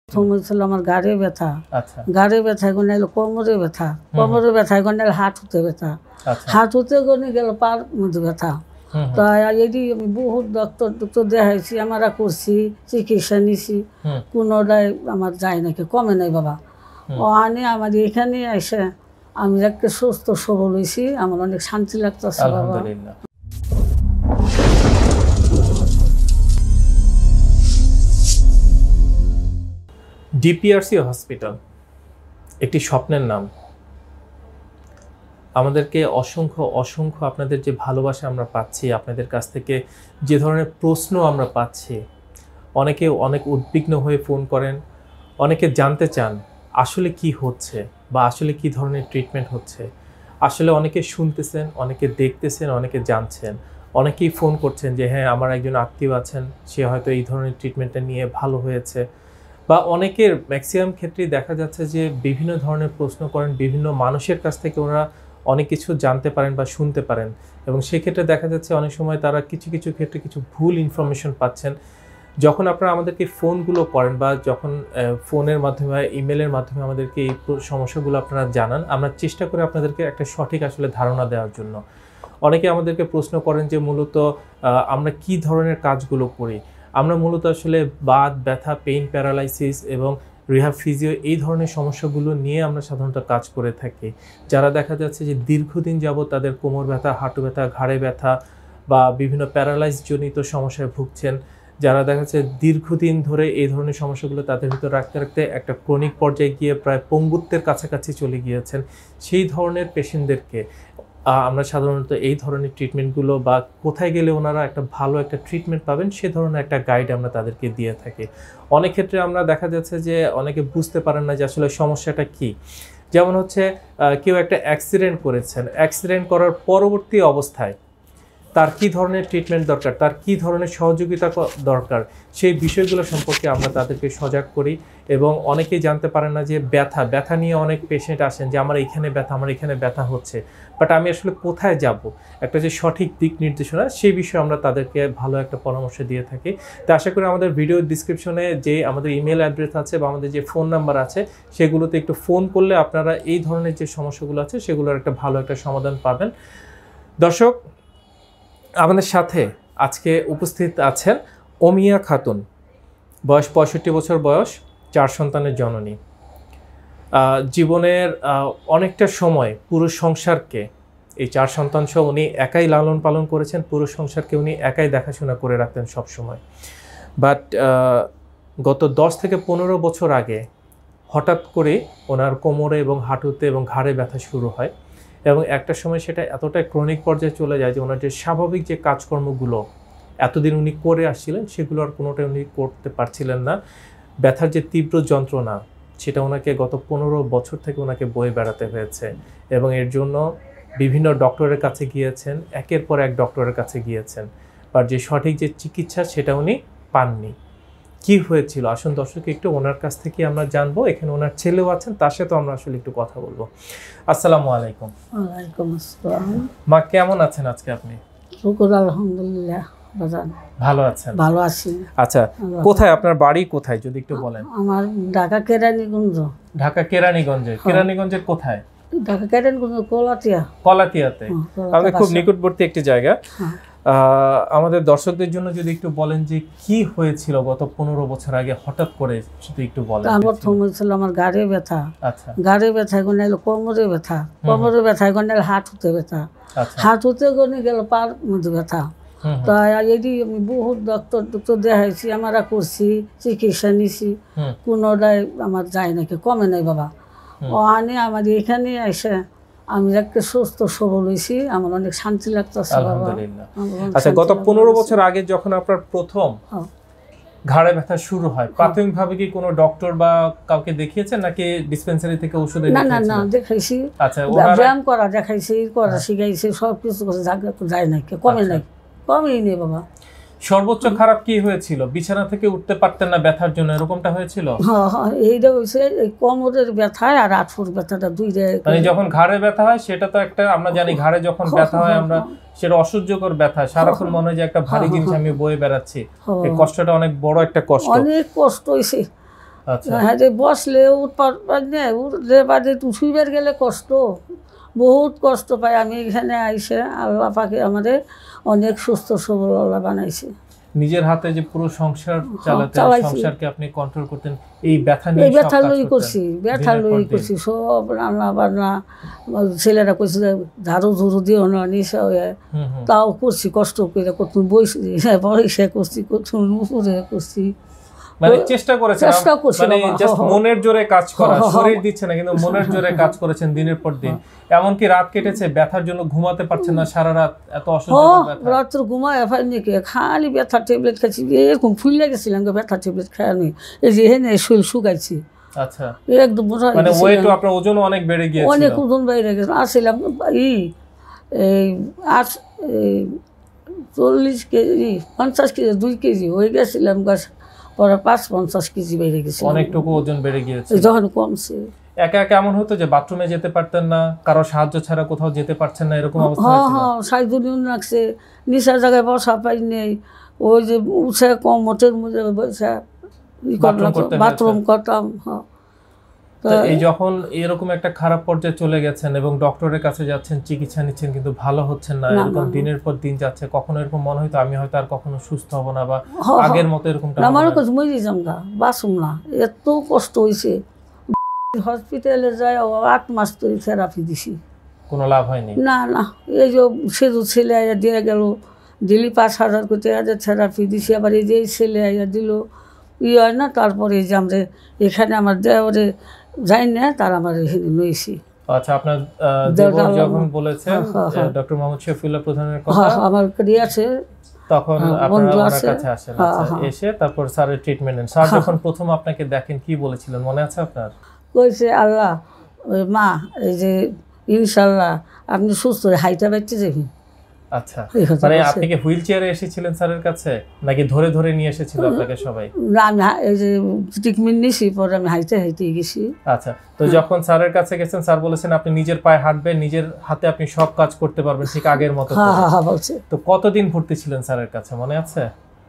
ছিল আমার গাড়ে ব্যথা, গাড়ে ব্যথা এখন এলো কোমরে ব্যথা, কোমরে ব্যথা এখন এলো হাঁটুতে ব্যথা, হাঁটুতে গনে গেল পার মধ্যে ব্যথা। তো এটি আমি বহুত ডক্টর দেখাইছি, আমরা করছি, চিকিৎসা নিছি, কোনোটাই আমার যায় নাকি, কমে নাই বাবা। ও আনে আমার এখানে এসে আমি একটা সুস্থ সবল হয়েছি, আমার অনেক শান্তি লাগতেছে বাবা। ডিপিআরসি হসপিটাল একটি স্বপ্নের নাম। আমাদেরকে অসংখ্য অসংখ্য আপনাদের যে ভালোবাসা আমরা পাচ্ছি, আপনাদের কাছ থেকে যে ধরনের প্রশ্ন আমরা পাচ্ছি, অনেকে অনেক উদ্বিগ্ন হয়ে ফোন করেন, অনেকে জানতে চান আসলে কি হচ্ছে বা আসলে কি ধরনের ট্রিটমেন্ট হচ্ছে। আসলে অনেকে শুনতেছেন, অনেকে দেখতেছেন, অনেকে জানছেন, অনেকেই ফোন করছেন যে হ্যাঁ আমার একজন আত্মীয় আছেন, সে হয়তো এই ধরনের ট্রিটমেন্টটা নিয়ে ভালো হয়েছে। বা অনেকের ম্যাক্সিমাম ক্ষেত্রেই দেখা যাচ্ছে যে বিভিন্ন ধরনের প্রশ্ন করেন, বিভিন্ন মানুষের কাছ থেকে ওরা অনেক কিছু জানতে পারেন বা শুনতে পারেন, এবং সেক্ষেত্রে দেখা যাচ্ছে অনেক সময় তারা কিছু কিছু ক্ষেত্রে কিছু ভুল ইনফরমেশন পাচ্ছেন। যখন আপনারা আমাদেরকে ফোনগুলো করেন বা যখন ফোনের মাধ্যমে বা ইমেলের মাধ্যমে আমাদেরকে এই সমস্যাগুলো আপনারা জানান, আমরা চেষ্টা করি আপনাদেরকে একটা সঠিক আসলে ধারণা দেওয়ার জন্য। অনেকে আমাদেরকে প্রশ্ন করেন যে মূলত আমরা কি ধরনের কাজগুলো করি। আমরা মূলত আসলে বাত ব্যথা, পেইন, প্যারালাইসিস এবং রিহ্যাব ফিজিও এই ধরনের সমস্যাগুলো নিয়ে আমরা সাধারণত কাজ করে থাকি। যারা দেখা যাচ্ছে যে দীর্ঘদিন যাবত তাদের কোমর ব্যথা, হাঁটু ব্যথা, ঘাড়ে ব্যথা বা বিভিন্ন প্যারালাইসজনিত সমস্যায় ভুগছেন, যারা দেখা যাচ্ছে দীর্ঘদিন ধরে এই ধরনের সমস্যাগুলো তাদের ভিতর রাখতে রাখতে একটা ক্রনিক পর্যায়ে গিয়ে প্রায় পঙ্গুত্বের কাছাকাছি চলে গিয়েছেন, সেই ধরনের পেশেন্টদেরকে আমরা সাধারণত এই ধরনের ট্রিটমেন্টগুলো বা কোথায় গেলে ওনারা একটা ভালো একটা ট্রিটমেন্ট পাবেন সে ধরনের একটা গাইড আমরা তাদেরকে দিয়ে থাকি। অনেক ক্ষেত্রে আমরা দেখা যাচ্ছে যে অনেকে বুঝতে পারেন না যে আসলে সমস্যাটা কি। যেমন হচ্ছে কেউ একটা অ্যাক্সিডেন্ট করেছেন, অ্যাক্সিডেন্ট করার পরবর্তী অবস্থায় তার কি ধরনের ট্রিটমেন্ট দরকার, তার কি ধরনের সহযোগিতা দরকার, সেই বিষয়গুলো সম্পর্কে আমরা তাদেরকে সজাগ করি। এবং অনেকেই জানতে পারেন না যে ব্যথা নিয়ে অনেক পেশেন্ট আসেন যে আমার এখানে ব্যথা, আমার এখানে ব্যথা হচ্ছে, বাট আমি আসলে কোথায় যাব, একটা যে সঠিক দিক নির্দেশনা সেই বিষয়ে আমরা তাদেরকে ভালো একটা পরামর্শ দিয়ে থাকি। তো আশা করি আমাদের ভিডিও ডিসক্রিপশনে যে আমাদের ইমেল অ্যাড্রেস আছে বা আমাদের যে ফোন নাম্বার আছে সেগুলোতে একটু ফোন করলে আপনারা এই ধরনের যে সমস্যাগুলো আছে সেগুলোর একটা ভালো একটা সমাধান পাবেন। দর্শক, আমাদের সাথে আজকে উপস্থিত আছেন অমিয়া খাতুন, বয়স 65 বছর বয়স, 4 সন্তানের জননী। জীবনের অনেকটা সময় পুরো সংসারকে, এই 4 সন্তান সহ উনি একাই লালন পালন করেছেন, পুরো সংসারকে উনি একাই দেখাশোনা করে রাখতেন সব সময়। বাট গত 10 থেকে 15 বছর আগে হঠাৎ করে ওনার কোমরে এবং হাঁটুতে এবং ঘাড়ে ব্যথা শুরু হয়, এবং একটা সময় সেটা এতটাই ক্রনিক পর্যায়ে চলে যায় যে ওনার যে স্বাভাবিক যে কাজকর্মগুলো এতদিন উনি করে আসছিলেন সেগুলো আর কোনোটাই উনি করতে পারছিলেন না। ব্যথার যে তীব্র যন্ত্রণা সেটা ওনাকে গত 15 বছর থেকে ওনাকে বয়ে বেড়াতে হয়েছে, এবং এর জন্য বিভিন্ন ডক্টরের কাছে গিয়েছেন, একের পর এক ডক্টরের কাছে গিয়েছেন, আর যে সঠিক যে চিকিৎসা সেটা উনি পাননি। কি হয়েছিল আসুন দর্শক একটু ওনার কাছ থেকে আমরা জানবো। এখানে ওনার ছেলেও আছেন, তার সাথে আমরা আসলে একটু কথা বলবো। আসসালামু আলাইকুম। ওয়ালাইকুম আসসালাম। মা কেমন আছেন আজকে আপনি? শুকর আলহামদুলিল্লাহ। ভালো আছেন? ভালো আছি। আচ্ছা, কোথায় আপনার বাড়ি, কোথায় যদি একটু বলেন? আমার ঢাকা কেরানীগঞ্জ। ঢাকা কেরানীগঞ্জে? কেরানীগঞ্জের কোথায়? ঢাকা কেরানীগঞ্জ কলাতিয়া। কলাতিয়াতে, আমাদের খুব নিকটবর্তী একটি জায়গা। আমাদের দর্শকদের জন্য যদি একটু বলেন যে কি হয়েছিল গত 15 বছর আগে হঠাৎ করে, যদি একটু বলেন। প্রথম হয়েছিল আমার গাড়ে ব্যথা। আচ্ছা। গাড়ে ব্যথা এখন এলো কোমরে ব্যথা, কোমরে ব্যথা এখন এলো হাঁটুতে ব্যথা, হাঁটুতে গনে গেল পার মধ্যে ব্যথা। তো এটি আমি বহুত ডক্টর দেখাইছি, আমরা করছি, চিকিৎসা নিছি, কোনোটাই আমার যায় নাকি, কমে নাই বাবা। ও আনে আমার এখানে এসে আমি একটা সুস্থ সবল হয়েছি, আমার অনেক শান্তি লাগতেছে বাবা। আচ্ছা, গত 15 বছর আগে যখন আপনার প্রথম ঘাড়ে ব্যথা শুরু হয়, প্রাথমিকভাবে কি কোনো ডক্টর বা কাউকে দেখিয়েছেন নাকি ডিসপেন্সারি থেকে ওষুধ এনেছেন? না না না, দেখাইছি। আচ্ছা, ব্যায়াম করা দেখাইছি, করা শিখাইছি, সব কিছু করে যায় নাকি, কমে নাই, কমেই নেই বাবা। সর্বোচ্চ খারাপ কি হয়েছিল? বিছানা থেকে উঠতে পারতেন না ব্যথার জন্য, এরকমটা হয়েছিল? হ্যাঁ, এইটা হয়েছে কোমরের ব্যথা আর হাঁটুর ব্যথাটা দুইটাই। মানে যখন ঘাড়ে ব্যথা হয় সেটা তো একটা, আমরা জানি ঘাড়ে যখন ব্যথা হয় আমরা সেটা অসহ্যকর ব্যথা, সারাক্ষণ মনে হয় যে একটা ভারী জিনিস আমি বয়ে বেড়াচ্ছি, এই কষ্টটা অনেক বড় একটা কষ্ট। অনেক কষ্ট হয়েছে, হ্যাঁ বসলে উঠলে বাদে শুইবার গেলে কষ্ট, বহুত কষ্ট পাই আমি। এখানে আইসে আল্লাহ পাকে আমাদের অনেক সুস্থ সবল বানাইছে। নিজের হাতে যে পুরো সংসার চালাতেন, সংসারকে আপনি কন্ট্রোল করতেন, এই ব্যথা নিয়ে ব্যথা লই করছি, ব্যথা লই করছি সব রান্না বান্না। ছেলেরা কইছে ঝাড়ু ঝুড়ু দিও না নিশা হয়ে, তাও করছি কষ্ট করে, কত বইসে করছি, কত উপরে করছি। মানে চেষ্টা করেছেন, মানে জাস্ট মনের জোরে কাজ করা, শরীর দিচ্ছে না কিন্তু মনের জোরে কাজ করেছেন দিনের পর দিন। এমনকি রাত কেটেছে ব্যথার জন্য ঘুমাতে পারছেন না সারা রাত, এত অসহ্য ব্যথা। রাত ঘুমায় পাইনি, খালি ব্যথা ট্যাবলেট খাইছি, এরকম ফুলে গেছিলাম ব্যথা ট্যাবলেট খাই আমি। এই যে হেনে শরীর শুকাইছি। আচ্ছা, একদম মানে ওয়েট আপনার ওজন অনেক বেড়ে গিয়েছিল? অনেক ওজন বেড়ে গেছে। আসছিলাম এই 40 কেজি 50 কেজি 2 কেজি হয়ে গেছিলাম, পরে 55 কেজি বেড়ে গেছে, অনেকটুকু ওজন বেড়ে গিয়েছে। যখন কমছে একা একা এমন হতো যে বাথরুমে যেতে পারতেন না, কারো সাহায্য ছাড়া কোথাও যেতে পারছেন না, এরকম অবস্থা হয়েছিল? হ্যাঁ, সাইজুন লাগছে, নিচের জায়গায় বসা পাই নেই, ওই যে উঠে কমটের মধ্যে বসে বাথরুম করতাম। হ্যাঁ, এই যখন এরকম একটা খারাপ পর্যায়ে চলে গেছেন এবং ডক্টরের কাছে যাচ্ছেন, চিকিৎসা নিচ্ছেন, কিন্তু ভালো হচ্ছেন না, এরকম দিনের পর দিন যাচ্ছে, কখনো এরকম মনে হয়তো আমি হয়তো আর কখনো সুস্থ হব না বা আগের মতো এরকমটা না? মনে করছি মরে যাম গা, বাঁচুম না, এত কষ্ট হয়েছে। হসপিটালে যাই 8 মাস ধরে থেরাপি দিছি, কোনো লাভ হয়নি। না না, এই যে সেজু ছেলে আইয়া দিয়ে গেল, দিলি 5,000 করে থেরাপি দিছি, আবার এই যে ছেলে আইয়া দিল, হয় না। তারপরে এই যে আমরা এখানে আমার দেওয়ারে যাই না, তার আমার এখানে লইছি। আচ্ছা, আপনার দেবর যখন বলেছেন ডক্টর মোহাম্মদ শফিউল্লাহ প্রধানের কথা, আমার ক্রিয়া আছে, তখন আপনারা ওনার কাছে আসেন। আচ্ছা, এসে তারপর স্যারের ট্রিটমেন্ট নেন। স্যার যখন প্রথম আপনাকে দেখেন কি বলেছিলেন মনে আছে আপনার? কইছে আল্লাহ ওই মা, এই যে ইনশাল্লাহ আপনি সুস্থ হয়ে হাইটা বাইতে যাবেন। আচ্ছা, মানে আপনি কি হুইল চেয়ারে এসেছিলেন স্যারের কাছে নাকি ধরে ধরে নিয়ে এসেছিল আপনাকে সবাই? না, আমি এই যে ট্রিটমেন্ট নিছি, পরে আমি হাইতে হাইতে গেছি। আচ্ছা, তো যখন স্যারের কাছে গেছেন, স্যার বলেছেন আপনি নিজের পায়ে হাঁটবেন, নিজের হাতে আপনি সব কাজ করতে পারবেন ঠিক আগের মতো। হ্যাঁ বলছে। তো কতদিন ভর্তি ছিলেন স্যারের কাছে মনে আছে?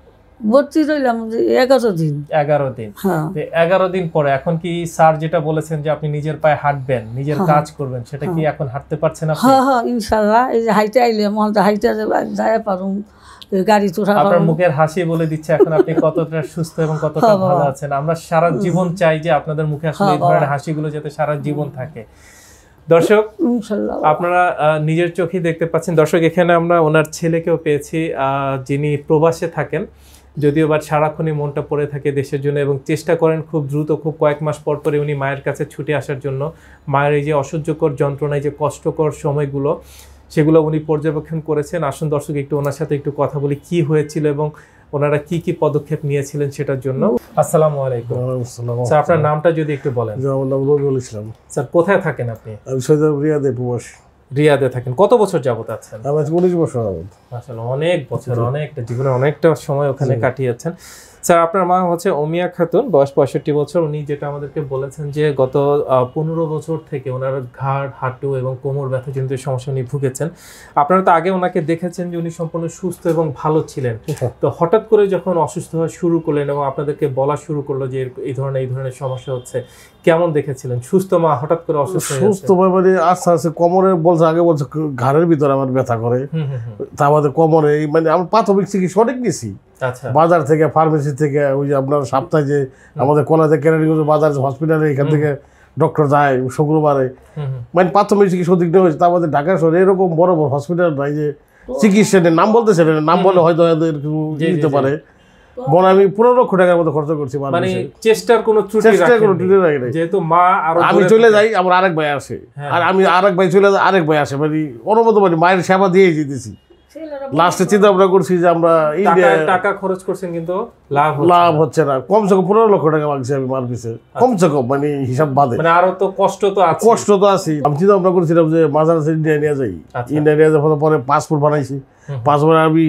ভর্তি রইলাম 11 দিন। 11 দিন। 11 দিন পরে এখন কি স্যার যেটা বলেছেন যে আপনি নিজের পায়ে হাঁটবেন, নিজের কাজ করবেন, সেটা কি এখন হাঁটতে পারছেন আপনি? হ্যাঁ ইনশাআল্লাহ, এই যে হাইতে আইলে মন তো হাইতে যায় পারুম, গাড়ি তোরা। আপনার মুখের হাসি বলে দিচ্ছে এখন আপনি কতটা সুস্থ এবং কতটা ভালো আছেন। আমরা সারা জীবন চাই যে আপনাদের মুখে আসলে এই ধরনের হাসিগুলো যাতে সারা জীবন থাকে। দর্শক, আপনারা নিজের চোখে দেখতে পাচ্ছেন। দর্শক, এখানে আমরা ওনার ছেলেকেও পেয়েছি, যিনি প্রবাসে থাকেন, যদিও বা সারাক্ষণই মনটা পড়ে থাকে দেশের জন্য এবং চেষ্টা করেন খুব দ্রুত, খুব কয়েক মাস পর পরে উনি মায়ের কাছে ছুটে আসার জন্য। মায়ের এই যে অসহ্যকর যন্ত্রণায় যে কষ্টকর সময়গুলো, সেগুলো উনি পর্যবেক্ষণ করেছেন। আসুন দর্শক, একটু ওনার সাথে একটু কথা বলি কি হয়েছিল এবং ওনারা কি কি পদক্ষেপ নিয়েছিলেন সেটার জন্য। আসসালামু আলাইকুম। স্যার, আপনার নামটা যদি একটু বলেন। আমার নাম রবিউল ইসলাম। স্যার, কোথায় থাকেন আপনি? আমি সৈয়দ রিয়াদে প্রবাসী। রিয়াদে থাকেন। কত বছর যাবত আছেন? আমার 19 বছর যাবত। আসলে অনেক বছর, অনেকটা জীবনে অনেকটা সময় ওখানে কাটিয়েছেন। স্যার, আপনার মা হচ্ছে অমিয়া খাতুন, বয়স 65 বছর। উনি যেটা আমাদেরকে বলেছেন যে গত 15 বছর থেকে ওনার ঘাড়, হাঁটু এবং কোমর ব্যথা জনিত সমস্যা উনি ভুগেছেন। আপনারা তো আগে ওনাকে দেখেছেন যে উনি সম্পূর্ণ সুস্থ এবং ভালো ছিলেন, তো হঠাৎ করে যখন অসুস্থ হওয়া শুরু করলেন এবং আপনাদেরকে বলা শুরু করলো যে এই ধরনের সমস্যা হচ্ছে, কেমন দেখেছিলেন? সুস্থ মা হঠাৎ করে অসুস্থ? সুস্থ মানে আস্তে আস্তে কোমরে বলছে, আগে বলছে ঘাড়ের ভিতরে আমার ব্যথা করে, তা আমাদের কোমরে মানে আমি প্রাথমিক চিকিৎসা অনেক নিয়েছি, বাজার থেকে, ফার্মেসি থেকে, ওই যে আপনার সপ্তাহে যে আমাদের কলাতে কেরানীগঞ্জ বাজার হসপিটালে এখান থেকে ডক্টর যায় শুক্রবারে, মানে প্রাথমিক চিকিৎসা অধিক হয়েছে। তা আমাদের ঢাকা শহরে এরকম বড় বড় হসপিটাল নাই যে চিকিৎসা নাম বলতেছে, নাম বলে হয়তো দিতে পারে। মনে আমি 15 লক্ষ টাকার মতো খরচ করছি, মানে চেষ্টার কোনো ত্রুটি রাখেনি। যেহেতু মা আর আমি চলে যাই, আমার আরেক ভাই আসে, আর আমি আরেক ভাই চলে যাই, আরেক ভাই আসে, মানে অনুমত মানে মায়ের সেবা দিয়ে যেতেছি। লাস্টে চিন্তা ভাবনা করছি যে আমরা টাকা খরচ করছেন কিন্তু লাভ হচ্ছে না। কমসে কম 15 লক্ষ টাকা মাগছি আমি মার পিছে, কমসে কম, মানে হিসাব বাদে। মানে আরো তো কষ্ট তো আছে। আমি চিন্তা ভাবনা করছিলাম যে মাঝে ইন্ডিয়া নিয়ে যাই। ইন্ডিয়া নিয়ে যাওয়ার পরে পাসপোর্ট বানাইছি। পাসপোর্ট আমি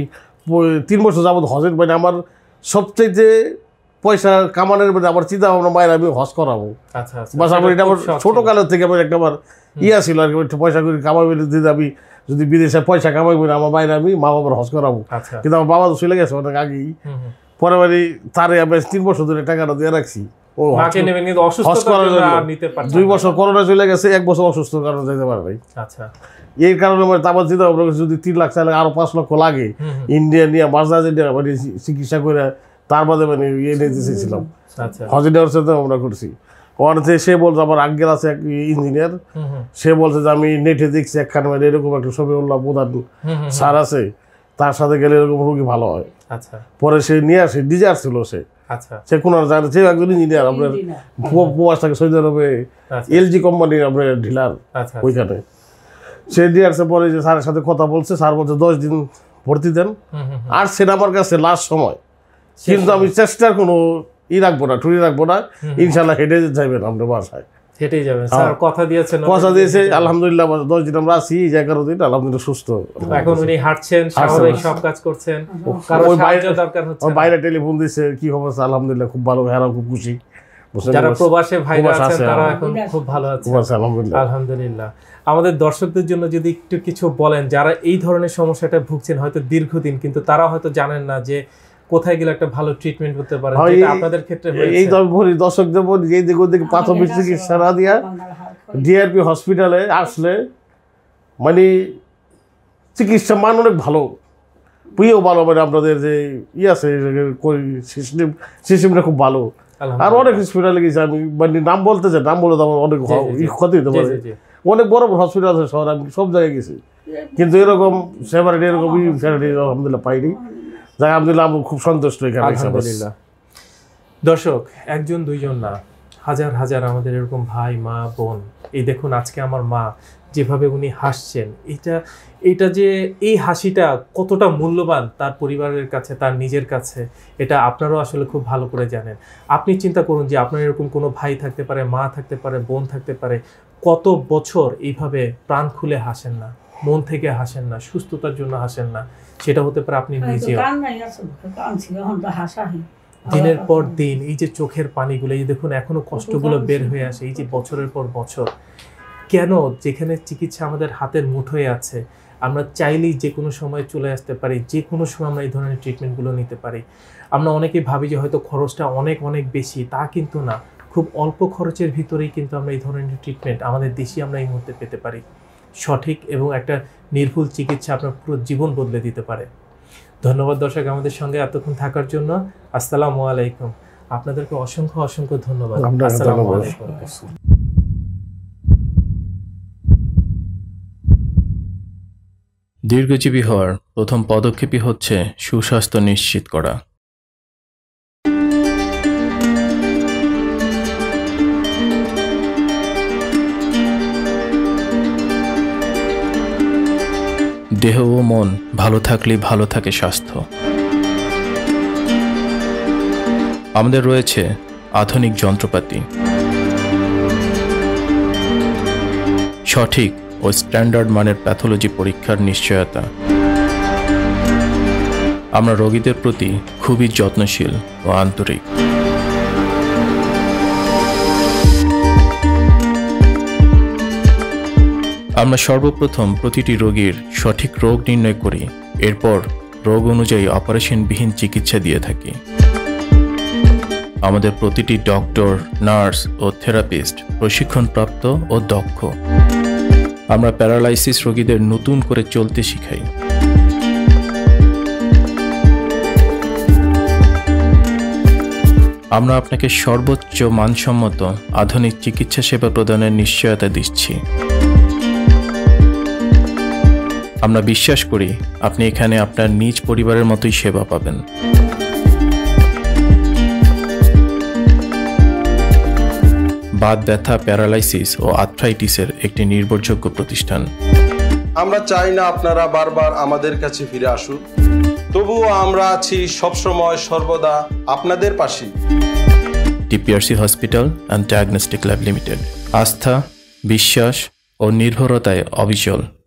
3 বছর যাবত হজের, মানে আমার সবচেয়ে পয়সা কামানোর মধ্যে আমার চিন্তা ভাবনা মায়ের আমি হজ করাবো। বাস আমার এটা আমার ছোটকালের থেকে আমার একটা ইয়া ছিল আর কি, পয়সা করে কামাই দিতে আমি যদি বিদেশে পয়সা কামাই করি আমার বাইরে আমি মা বাবার হজ করাবো। কিন্তু আমার বাবা তো চলে গেছে অনেক আগেই। পরে বাড়ি তারে আমি 3 বছর ধরে টাকাটা দিয়ে রাখছি। মাকে নেবেন কিন্তু অসুস্থতার জন্য আর নিতে পারছেন 2 বছর করোনা চলে গেছে, 1 বছর অসুস্থতার কারণে যেতে পারে নাই। আচ্ছা, এই কারণে তারপর চিন্তা ভাবনা করছি যদি 3 লাখ চাইলে আরো 5 লক্ষ লাগে, ইন্ডিয়া নিয়ে বাজারে নিয়ে মানে চিকিৎসা করে তার বাদে মানে ইয়ে নিতে চেয়েছিলাম। আচ্ছা, হজে নেওয়ার সাথে আমরা করছি। ওখানে সে বলছে আমার আঙ্কেল আছে এক ইঞ্জিনিয়ার, সে বলছে যে আমি নেটে দেখছি একখানে মানে এরকম একটা শফিউল্লাহ প্রধান স্যার আছে, তার সাথে গেলে এরকম রোগী ভালো হয়। আচ্ছা, পরে সে নিয়ে আসে, ডিজার ছিল সে, আচ্ছা, সে কোন জানে, সে একজন ইঞ্জিনিয়ার আপনার প্রবাস থাকে সৌদি আরবে, এলজি কোম্পানির আপনার ডিলার ওইখানে। সে দিয়ে আসছে, পরে যে স্যারের সাথে কথা বলছে, স্যার বলছে 10 দিন ভর্তি দেন। আর সেটা আমার কাছে লাস্ট সময়, কিন্তু আমি চেষ্টার কোনো রাখবো না, ঠুরি রাখবো না, ইনশাল্লাহ হেঁটে যাবেন আপনার বাসায়, হেঁটেই যাবেন। স্যার কথা দিয়েছেন, কথা দিয়েছে, আলহামদুলিল্লাহ 10 দিন আমরা আছি, 11 দিন আলহামদুলিল্লাহ সুস্থ। এখন উনি হাঁটছেন, স্বাভাবিক সব কাজ করছেন, কারো সাহায্য দরকার হচ্ছে না। বাইরে টেলিফোন দিয়েছে, কি খবর? আলহামদুলিল্লাহ খুব ভালো, হ্যাঁ খুব খুশি। যারা প্রবাসে ভাইরা আছেন তারা এখন খুব ভালো আছে, আলহামদুলিল্লাহ। আমাদের দর্শকদের জন্য যদি একটু কিছু বলেন, যারা এই ধরনের সমস্যাটা ভুগছেন হয়তো দীর্ঘদিন, কিন্তু তারা হয়তো জানেন না যে কোথায় গেলে একটা ভালো ট্রিটমেন্ট করতে পারে, যেটা আপনাদের ক্ষেত্রে হয়েছে। এই দর্শকদের বলি, এই দিক ওদিকে প্রাথমিক চিকিৎসা না দিয়া ডিআরপি হসপিটালে আসলে মানে চিকিৎসা মান অনেক ভালো, প্রিয়ও ভালো, মানে আপনাদের যে আছে সিস্টেমটা খুব ভালো। আর অনেক হসপিটালে গেছি আমি, মানে নাম বলতে চাই, নাম বলে তো আমার অনেক ক্ষতি হতে পারে। অনেক বড় বড় হসপিটাল আছে শহর, আমি সব জায়গায় গেছি, কিন্তু এরকম সেপারেট এরকম আলহামদুলিল্লাহ পাইনি। যাই আলহামদুলিল্লাহ আমি খুব সন্তুষ্ট এখানে, আলহামদুলিল্লাহ। দর্শক, 1 2 জন না, হাজার হাজার আমাদের এরকম ভাই, মা, বোন। এই দেখুন আজকে আমার মা যেভাবে উনি হাসছেন, এটা যে এই হাসিটা কতটা মূল্যবান তার পরিবারের কাছে, তার নিজের কাছে, এটা আপনারাও আসলে খুব ভালো করে জানেন। আপনি চিন্তা করুন যে আপনার এরকম কোনো ভাই থাকতে পারে, মা থাকতে পারে, বোন থাকতে পারে, কত বছর এইভাবে প্রাণ খুলে হাসেন না, মন থেকে হাসেন না, সুস্থতার জন্য হাসেন না। সেটা হতে পারে আপনি নিজেও। দিনের পর দিন এই যে চোখের পানিগুলো, এই দেখুন এখনো কষ্টগুলো বের হয়ে আসে, এই যে বছরের পর বছর। কেন? যেখানে চিকিৎসা আমাদের হাতের মুঠোয় আছে, আমরা চাইলেই যে কোনো সময় চলে আসতে পারি, যে কোনো সময় আমরা এই ধরনের ট্রিটমেন্টগুলো নিতে পারি। আমরা অনেকেই ভাবি যে হয়তো খরচটা অনেক অনেক বেশি, তা কিন্তু না। খুব অল্প খরচের ভিতরেই কিন্তু আমরা এই ধরনের ট্রিটমেন্ট আমাদের দেশে আমরা এই মুহূর্তে পেতে পারি। সঠিক এবং একটা নির্ভুল চিকিৎসা আপনার পুরো জীবন বদলে দিতে পারে। ধন্যবাদ দর্শক আমাদের সঙ্গে এতক্ষণ থাকার জন্য। আসসালামু আলাইকুম। আপনাদেরকে অসংখ্য অসংখ্য ধন্যবাদ। আসসালামু আলাইকুম। দীর্ঘজীবী হওয়ার প্রথম পদক্ষেপই হচ্ছে সুস্বাস্থ্য নিশ্চিত করা। দেহ ও মন ভালো থাকলেই ভালো থাকে স্বাস্থ্য। আমাদের রয়েছে আধুনিক যন্ত্রপাতি, সঠিক ও স্ট্যান্ডার্ড মানের প্যাথোলজি পরীক্ষার নিশ্চয়তা। আমরা রোগীদের প্রতি খুবই যত্নশীল ও আন্তরিক। আমরা সর্বপ্রথম প্রতিটি রোগীর সঠিক রোগ নির্ণয় করি, এরপর রোগ অনুযায়ী অপারেশনবিহীন চিকিৎসা দিয়ে থাকি। আমাদের প্রতিটি ডক্টর, নার্স ও থেরাপিস্ট প্রশিক্ষণপ্রাপ্ত ও দক্ষ। আমরা প্যারালাইসিস রোগীদের নতুন করে চলতে শিখাই। আমরা আপনাকে সর্বোচ্চ মানসম্মত আধুনিক চিকিৎসা সেবা প্রদানের নিশ্চয়তা দিচ্ছি। আমরা বিশ্বাস করি আপনি এখানে আপনার নিজ পরিবারের মতোই সেবা পাবেন। বাত ব্যথা, প্যারালাইসিস ও আর্থ্রাইটিসের একটি নির্ভরযোগ্য প্রতিষ্ঠান। আমরা চাই না আপনারা বারবার আমাদের কাছে ফিরে আসুন, তবুও আমরা আছি সবসময় সর্বদা আপনাদের পাশে। TPRC hospital and diagnostic lab limited, আস্থা, বিশ্বাস ও নির্ভরতায় অবিচল।